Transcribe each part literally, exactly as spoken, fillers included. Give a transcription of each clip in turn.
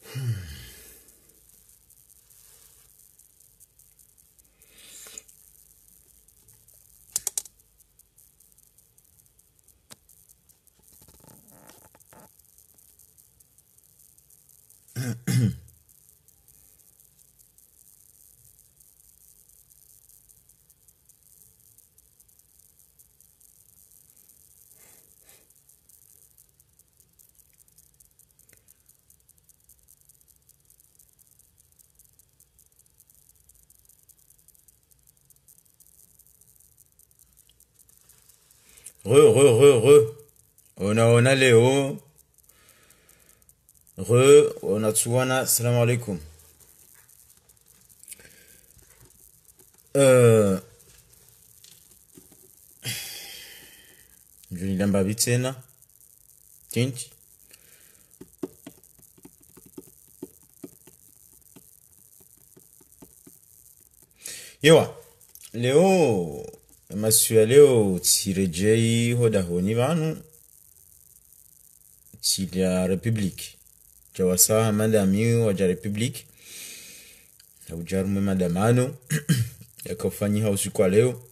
Re, re, re, re. Ona, ona, Léo. Re, ona, tsuwana, salam alaikum. Euh. Juni lamba bitena. Tinti. Yewa. Leo. Masuya leo tirejei hoda honi vanu. Tilia Republique. Jawasa madami waja Republique. Ujarume madamano. Yakafanyiha usiku wa leo.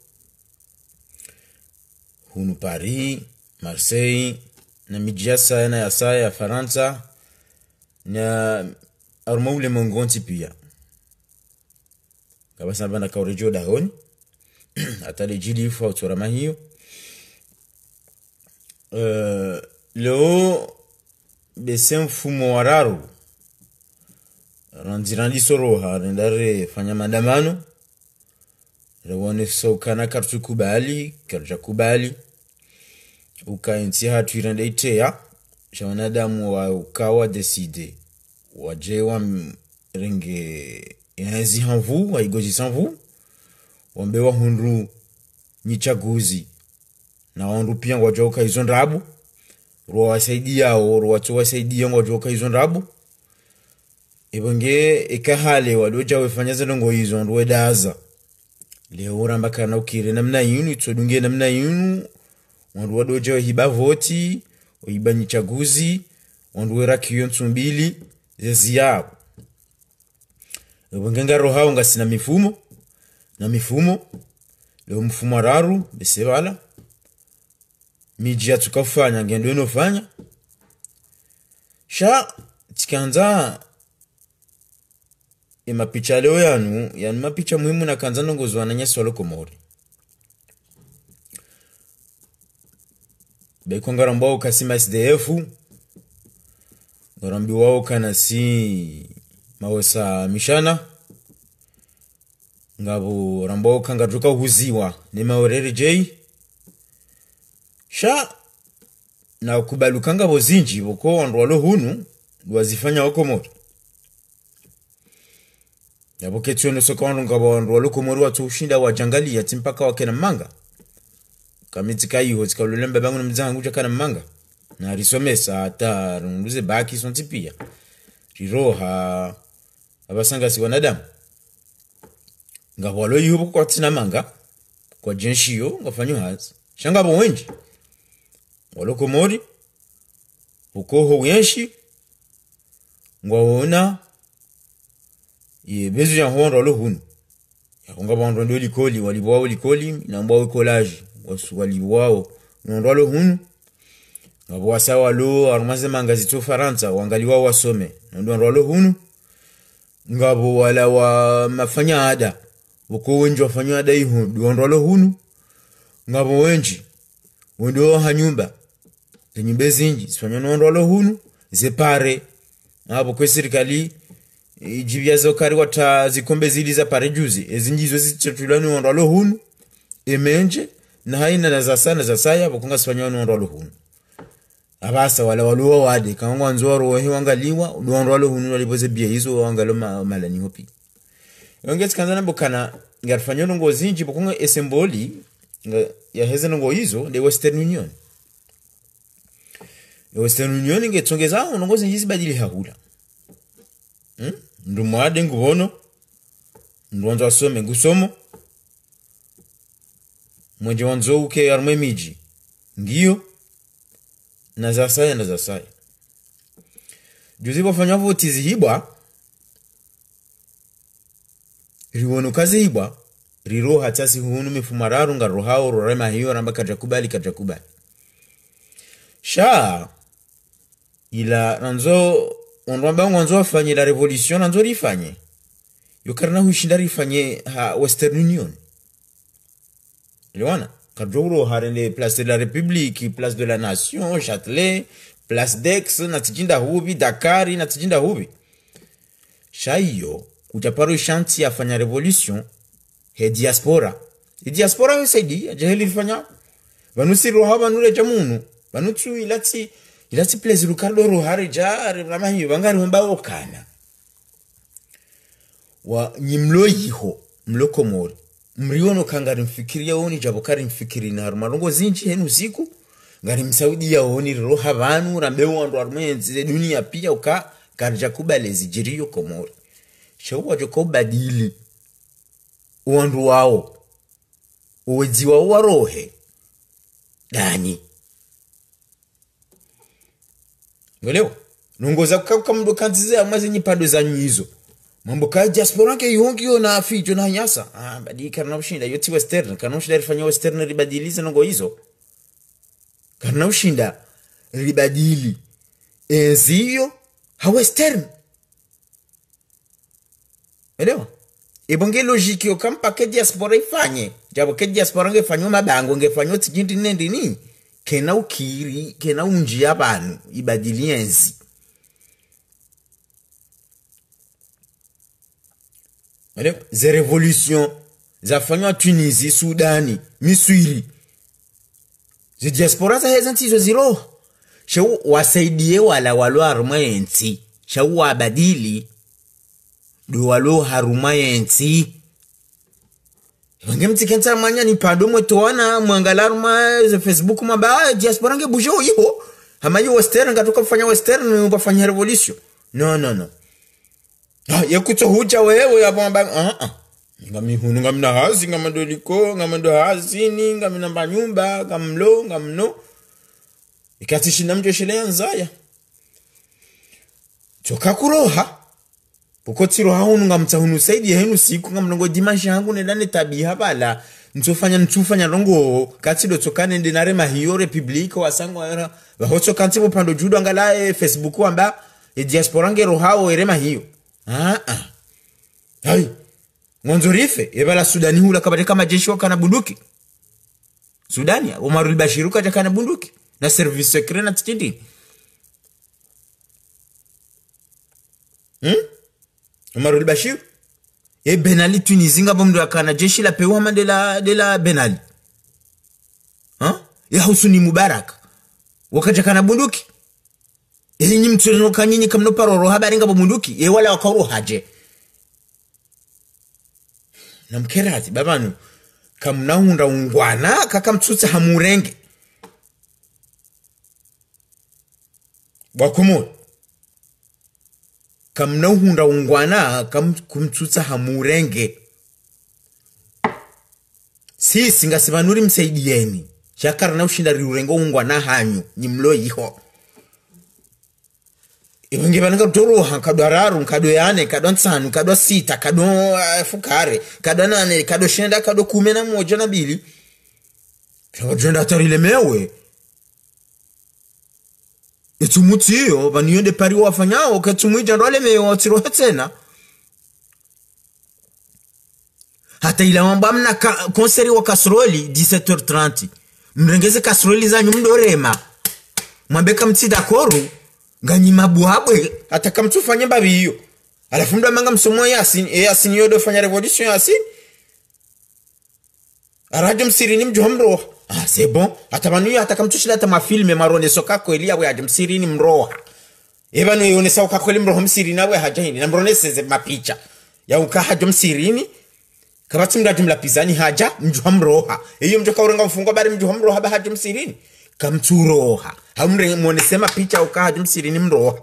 Hunu Paris, Marseille, na mijasa yana ya saa ya Faransa, na armaule mongonti pia. Kabasa bana kaurejo dahoni. Atale jili ifu au turama hiyo. Uh, leo bese mfumo wararu. Randirandi soroha rendare fanya mandamano. Rewone sokana kartu kubali, karja kubali. Uka inti hatu irende itea. Shawanadamu wa ukawa deside. Wajewa renge yanzi hanvu, wa igoji sanvu. Wambewa hunru nichaguzi. Na wanru pia wajoka izonrabu. Rwa wasaidia o rwa chowa wasaidia wajoka izonrabu. Ebonge ekahale wadoja wefanyaza nongo izonru edaza. Leo rambaka na ukire namna yinu itsodunge namna yinu wandu wadoja hiba voti hiba nichaguzi wandu wera kiyonsu mbili zeziyabo. Ebongenga roha unga sina mifumo na mifumo leo mfumo raru besebala mijia tukafanya ngendo inofanya sha tikanza ima picha leo yanu yanu mapicha muhimu na kanza nongozwa na nyesi walo Komori. Beko ngarambao kasima S D F ngarambi wao kana si mawesa mishana ngabo rambao kangaruka huziwa ni maorere J sha na kubaluka ngabo zinji boko wandu walo hunu wazifanya wako Komori. Yabo ketiono soka wandu ngabo wandu walo Komori watu ushinda wajangali ya timpaka wakena manga. Kamitika hiyo tikalulembe bangu mzangu chakana manga. Na risomesa ata runduze baki sonti pia. Riroha abasanga si wanadamu. Ngabo walo yubo kwa tina manga kwa jenshiyo ngafanyo hazi. Shanga bo wenji. Walo Komori ukoho wenshi ngwaona ye bezu ya hondo lo hunu ya konga bondo ndo likoli waliboa likoli na mbao collage wasu waliwao ndo lo hunu ngabo wasawa lo armaze mangazi to Faransa wangaliwa wasome ndo ndo lo hunu ngabo wala wa mafanya ada uko wenji wafanya ada hiyo ndo lo hunu ngabo wenji ndo hanyumba nyumba zinji sifanya ndo lo hunu zepare abo kwa serikali ijibya zokari wata zikombe zili za pare juzi ezinjizo zitutulani wando lo hunu emenje na haina na za sana za saya bokunga sifanywa wando lo hunu abasa wala waluwa wade kangwa nzoro wehi wangaliwa wando lo hunu waliboze bia hizo wangalo malani hopi yongeti kanzana bokana ngarfanyo ngo zinji bokunga esemboli ya heze ngo hizo de Western Union. Western Union ngetongeza ngo zinji zibadili hahula. Hmm? Ndumwade ngubono ndwanzo asome ngusomo mwenje wanzo uke arme miji ngiyo na zasaya na zasaya juzi wafanya voti zihibwa riwono kazi hibwa riro hatasi hunu mifumararu nga rohao rorema hiyo ramba kajakubali kajakubali sha ila nanzo onramba ngonzo afanye la revolution nanzo rifanye yokarna hushinda rifanye ha Western Union liwana kadro harende place de la République, place de la Nation, Châtelet, place d'Aix na tijinda hubi Dakar na tijinda hubi shaiyo kutaparo shanti afanya revolution he diaspora he diaspora wesaidi ajaheli fanya vanusi roha vanure jamunu vanutu ilati ilati place Ricardo rohare ja rama hiyo bangari homba okana wa nyimlo yiho mloko mori mriono kangari mfikiria oni jabokari mfikiri na marongo zinji henu siku ngari msaudi ya oni roha vanu rambewa ndo armenzi dunia pia uka karja kubale zijirio komori shawa joko badili uandu wao uwezi wao warohe dani ngelewa nongoza kukakuka mdo kantize amaze nyipado za nyizo mambo ka diaspora ke yongiyo na afijo na nyasa ah badi karna ushinda yoti Western karna ushinda rifanya Western ribadilize nongo hizo karna ushinda ribadili enziyo ha Western elewa ibonge logique okampa ke diaspora ifanye jabo ke diaspora ngefanywa mabango ngefanywa tijindi nendi ni kena ukiri kena unji abantu ibadili enzi elewa ze revolution zafanywa Tunisie, Sudani, Misiri ze diaspora za heza ntizo ziro shau wasaidie wala walo armayensi shau wabadili do walo harumayensi wangemti kenta manya ni pado mwetuana mwangalaruma ze Facebook maba diaspora nge bujo yiho hamayi Western ngatoka kufanya Western ubafanya revolution no no no ah yakuto huja wewe yabamba ah ah ngami hunu ngamna hazi ngamadoliko ngamando hazi ni ngamina mbanyumba ngamlo ngamno ikatishi namjo shele nzaya toka kuroha ukotiro hahunu ngamtahunu saidi henu siku ngamnongo dimashi hangu nedane tabia bala ntufanya ntufanya rongo katido tokane ndenare mahiyo republika wasango era bahoto kantibo pando judo angala e Facebook amba e diaspora ngero hao ere mahiyo ah ah hai mwanzorife ebala Sudani hula kabate kama jeshi wakana bunduki Sudani Omar al-Bashir kaja kana bunduki na service secret na titindi hmm Omar al-Bashir e Ben Ali Tunisie ngabomdo akana jeshi la pewa Mandela de la Ben Ali ha ya Husni Mubarak wakaja kana bunduki e nyinyi mtulino kanyinyi kamno paroro habari ngabo bunduki e wala wakaro haje na mkerati babanu kamnaunda ungwana kakamtsutsa hamurenge bakumo kamnaunda ungwana kamkumtsutsa hamurenge sisi ngasibanuri msaidieni shakara na ushinda riurengo ungwana hanyu nyimlo yiho ibenge bananga doro hankado araru nkado yane kado nsanu kado sita kado uh, fukare kado nane kado shenda kado kumi na moja na bili kwa jenda tarile mewe itumutiyo baniyonde pari wafanyao katumuija ndole mewe watiro tena hata ila mamba mna konseri wa kasroli dix-sept heures trente mrengeze kasroli za nyumdorema mwambeka mtida koru ganyi mabuhabwe atakamtufanya babi hiyo alafu ndo manga msomo Yasin e Yasin yodo fanya revolution Yasin arajo msirini mjomro ah c'est bon atabanu atakamtushila ata mafilme marone soka ko elia we msirini mroha ebanu yone soka ko mroho msirini we hajahini na mrone seze mapicha ya ukaha jo msirini kabati mradi mlapizani haja mjomroha hiyo mjoka urenga mfungo bari mjomroha ba hajo msirini kamturoha hamre muonesema picha ukaha msirini mroha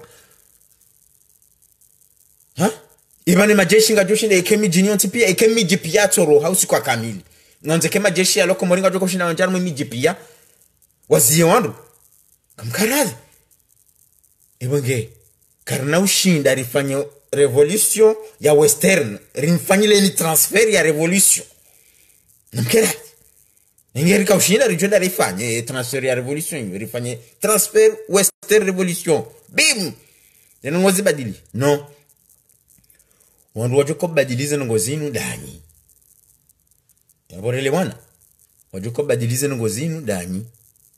ha ibane majeshi ngajoshi ne ekemi jinionti pia ekemi jipia toro hausi kwa kamili nganze kema jeshi ya loko moringa joko shina wanjara mimi jipia wazie wandu kamkarazi ibenge karna ushinda rifanye revolution ya western rimfanyile ni transfer ya revolution namkera ingeri ka ushinda rijonda rifanye transfer ya revolution rifanye transfer western revolution bim neno ngozi badili no wandu wajoko badilize ngozinu danyi yaborele wana wajoko badilize ngozinu danyi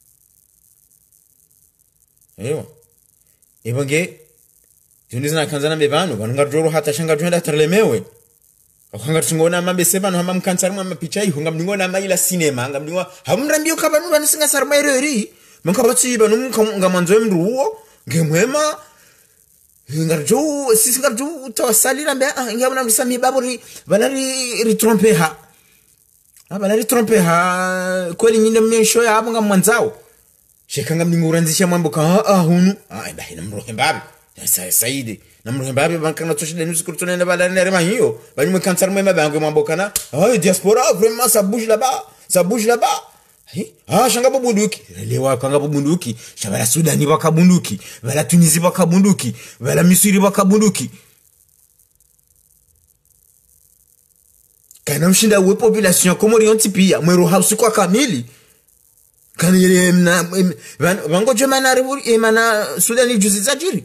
eyo ibonge Jundi zina kanzana mbevano vanunga joro hata shanga jwenda tarlemewe akanga tungona mambe sebano hama mkansara mama picha iho ngamdingona maila cinema ngamdingwa hamrambio kabanu banisinga sarma ereri mkabatsi banu ngamanzo mruo ngemwema ngarjo sisi ngarjo tawasalira mbe ngamna msami baburi balari ritrompe ha aba lari trompe ha kweli nyinde mmensho ya abo ngamwanzao shekanga mdinguranzisha mambo ka ah hunu ah ndahina mrohe mbabe Sa saidi namro mbabe bankana toshide nusu kurtone na bala nerema hiyo bani me kansar me mabango mambokana ah diaspora vraiment ça bouge là-bas ça bouge là-bas ah shanga babunduki lewa kanga babunduki shabala Sudani bakabunduki bala Tunisie bakabunduki bala Misiri bakabunduki kana mshinda we population komori ontipia mwero house kwa kamili kana yele na bango jemana revoli emana Sudani juzi zajiri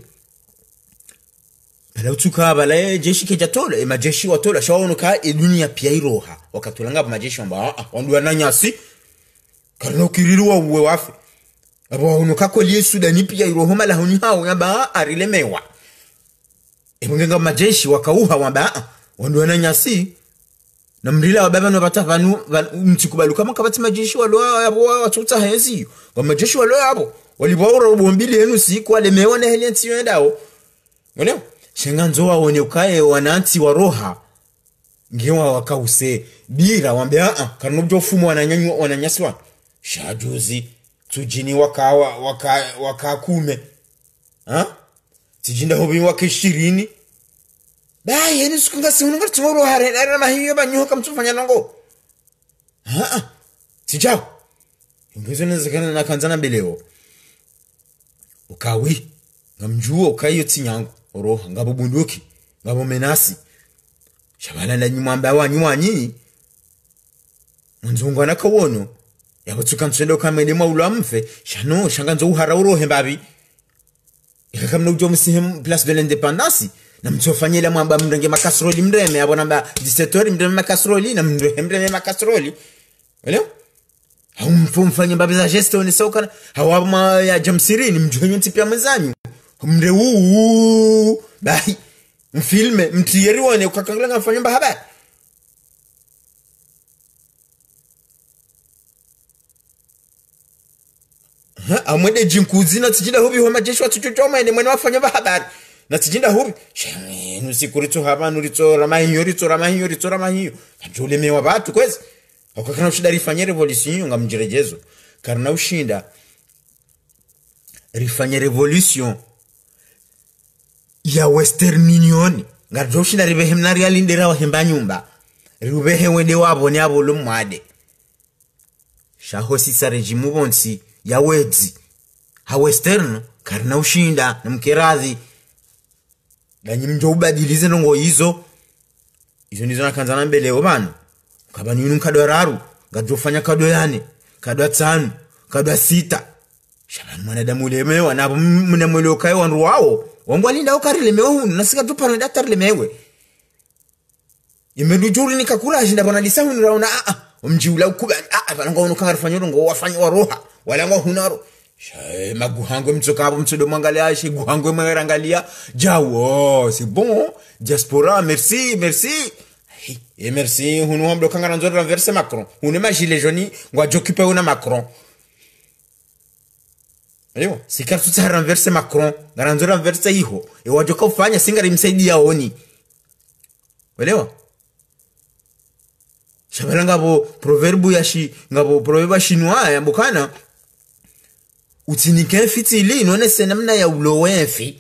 bala utuka bala jeshi kejatola e majeshi watola shawonuka e dunia pia iroha wakatulanga majeshi amba ah wandu wananyasi kana ukiriruwa uwe wafe abo unuka kolie Sudani pia iroho mala huni hao yaba arilemewa e mungenga majeshi wakauha wamba ah wandu wananyasi na mrila wababa no batavanu mtikubalu kama kabati majeshi walo abo watuta hezi kwa majeshi walo abo walibaura ubombili yenu siku walemewa na heli ntiyo endao mwoneo shenga nzoa wone ukaye wananti wa roha ngewa wakause bira wambia ah kanubjo fumo wananyanyu wananyaswa shajuzi tujini wakawa waka wakakume ha tijinda hobi wake ishirini bai yenu sikunga siununga tumoro hare era mahiyo banyo kamtufanya nango ha tijao imbezo nezekana na kanzana beleo ukawi ngamjuo ukayo tinyangu oroha ngabo bunduki ngabo menasi shabala na nyumamba wa nywanyi nzungu nakawono yabutsuka nsendo kamene maula mfe shano shanganzo uhara urohe mbabi yakamna ujo msihem place de l'indépendance na mtsofanyela mwamba mndenge makasroli mreme abona mba dix-sept heures mreme makasroli na mndenge mreme makasroli wale haumfumfanye mbabi za gestion ni soka hawama ya jamsirini mjonyo tipia mezanyu mre uu bai mfilme mtiyeri wane ukakangla ngafanya mba habari ha amwede jinkuzi na tijinda hubi homa jeshi watu chochoma ene mwene wafanya mba habari na tijinda hubi shame nusikurito haba nurito ramahiyo rito ramahiyo rito ramahiyo kanjule mewa batu kwezi wakakana ushida rifanye revolution nga mjirejezo karna ushinda rifanye revolution ya Western Union ngarjoshinda ribehe mnari alindera wa hemba nyumba ribehe wende wabo ni abo lumwade shaho sisa rejimu bonsi ya wedzi ha Western karna ushinda na mkerazi ganyi mjo ubadilize nongo hizo hizo nizo nakanzana mbeleo bana kabani yunu kado raru ngarjofanya kado yane kado tano kado sita shabani mwanadamu lemewa na mnemweleo kayo wanru wao wangwalinda ukarile mewe nasika tupana daktari lemewe imedujuri nikakula ajinda bana lisahu niraona a a umjiula ukuba a bana ngo nukangarifanya ngo wafanya waroha wala ngo hunaro shae maguhango mtsoka abo mtsodo mangalia shi guhango mwerangalia jawo c'est bon diaspora merci merci et merci hunu hamdo kangara nzoro renverser Macron hunu ma gilet jaune ngwa j'occuper una Macron Ayo, sika tuta renverse Macron, garanzo renverse hiho. E wajoka ufanya singari msaidia oni. Welewa? Shabala ngabo proverbu ya shi, ngabo proverbu chinois ya mbukana. Utinike fitili, inone senamna ya ulowe fi.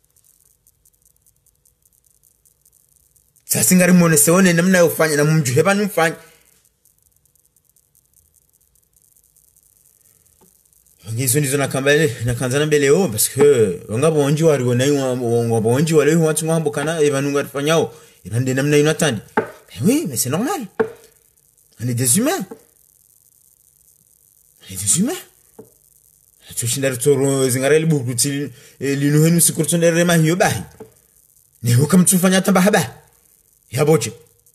Sa singari mwone seone namna ya ufanya, na mjuheba nufanya. ngizo ndizo nakambale nakanzana mbele o parce que wanga bonji wari wona wa bonji wale watu ngambo kana evanunga fanyao ibande namna inatandi oui mais c'est normal on est des humains on est des humains tushinda toro zingareli bukuti linu henu sikurtsondere mahiyo bahi ne ukamtufanya tamba haba yaboche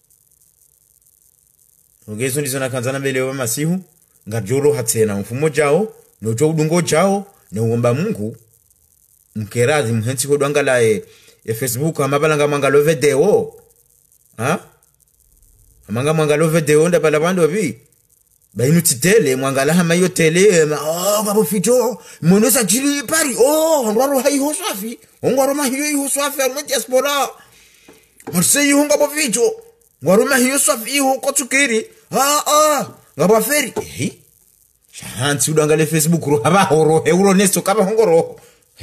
ngezo ndizo nakanzana mbele o masihu ngajoro hatsena mfumo jao nojo udungo jao ne uomba Mungu mkerazi mhensi ko dwangala e, e Facebook amabalanga mangalo video ha amanga mangalo video ndabala bandu bi bayinu titele mwangala hama yo tele oh ngabo fito monosa jili pari oh ngwaro hayi hosafi ngwaro mahiyo hosafi mu diaspora Marseille ngabo fito ngwaro mahiyo safi ho kotukiri ah ah ngabo feri eh Hansi udangale Facebook ro haba horo euro nesto kaba hongoro.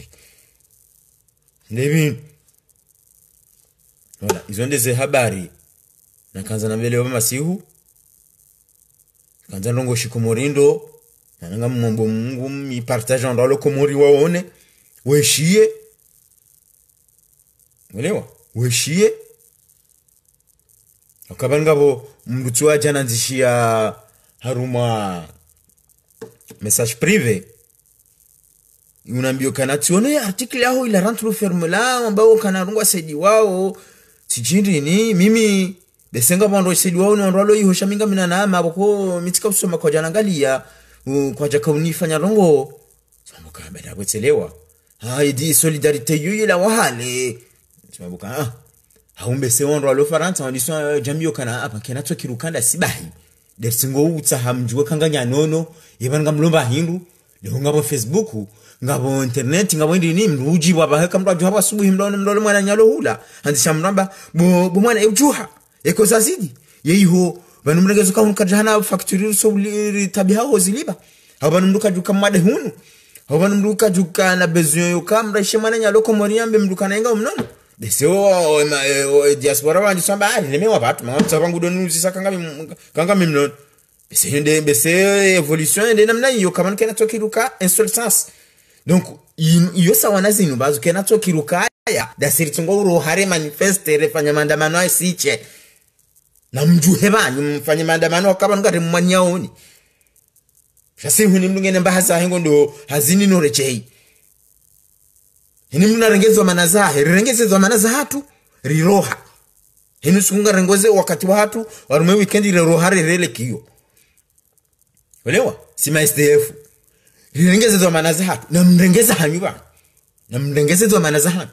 Nebi. Wala, izo ndeze habari. Na kanza na mbele wa masihu. Kanza ndongo shikomorindo. Nanga mmombo Mungu mi partage ndalo komori waone. Weshie. Mwelewa? Weshie. Akabangabo mbutu aja nanzishia haruma message privé unaambia kana tione article yao ila rentre ferme là ambao kana rungwa sedi wao sijindi ni mimi besenga bando sedi wao ni ndalo yiho shaminga mina na maboko mitika kusoma kwa jana ngalia kwa jaka unifanya rongo samuka bada bwetelewa haidi solidarité yuyi la wahale samuka ah haumbe se wando alo faransa wandiswa jamio kana hapa kana to kirukanda sibahi dersingo utsa hamjwe kanganya nono yebanga mlomba hindu leho ngabo Facebook ngabo internet ngabo ndi ni mruji baba heka mraju hapa subuhi mlone mlole mwana nyalo hula andisha mramba bo bo mwana ejuha eko sasidi yeho banu mregezo ka hunka jana factory so tabia ho ziliba aba mnduka juka made hunu aba mnduka juka na besoin yo kamra shemana nyalo ko moriambe mnduka na inga mnono deseo diaspora wandi samba ali nemewa batu mwa bangu donu zisaka ngami kanga mimno c'est une bese évolution ende namna hiyo kama kana tokiruka en seul sens donc iyo sawa nazinu bazu kana tokiruka ya dasiri tungo uro hare manifeste refanya maandamano asiche na mjuhe banyu mfanye maandamano kama ngati mwanyaoni shasi huni mlungene mbahaza hengo ndo hazini no rechei hini mnarengezwa manazahe rirengezwa manazahatu riroha hini sukunga rengoze wakati wa hatu warume weekend riroha rirele kiyo Welewa? Sima S D F. Rirengeze zo manaza hatu. Na mrengeze hanyu ba. Na mrengeze zo manaza hatu.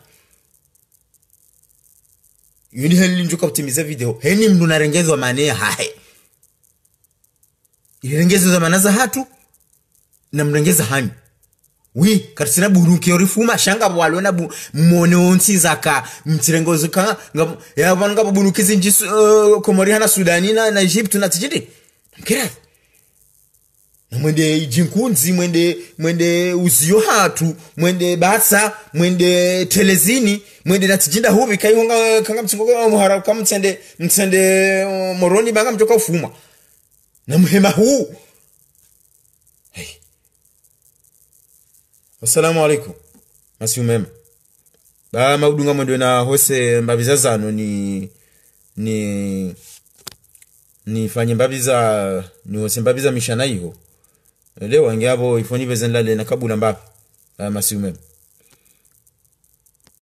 Yuni heli njuka optimize video. Heni mdu na rengeze wa mane hae. Rirengeze zo manaza hatu. Na mrengeze hanyu. Wi, karisina burunki yorifuma. Shanga walona bu mwone onsi zaka. Mtirengozo kanga. Ya wanga burukizi njisu uh, Komoriana, Sudanina na Egyptu na tijidi. Mkira. Na mwende jinkunzi mwende mwende uzio hatu mwende batsa mwende telezini mwende natijinda hubi kayonga kanga mtsingo muhara kamtsende mtsende moroni banga mtoka ufuma na muhema huu hey. Assalamu alaikum masi umema ba maudunga mwende na hose mbabizazano ni ni ni fanye mbabiza ni hose mbabiza mishana hiyo Leo ngabo ifoni bezenla le nakabula mbapi masi umema